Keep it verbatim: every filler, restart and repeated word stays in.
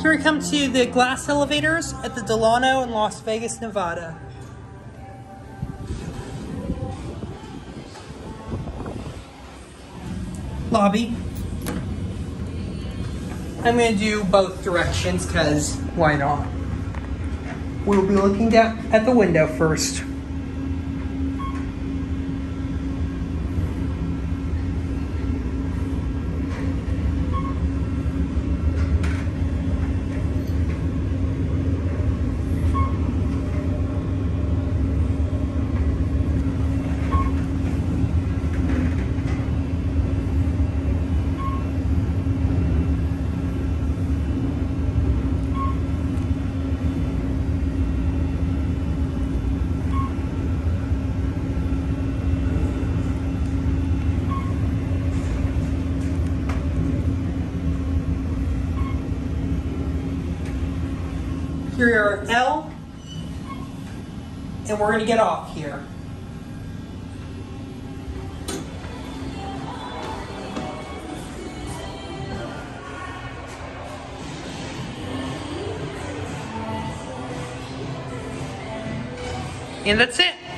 Here we come to the glass elevators at the Delano in Las Vegas, Nevada. Lobby. I'm going to do both directions because why not? We'll be looking down at the window first. Here are L, and we're going to get off here. And that's it.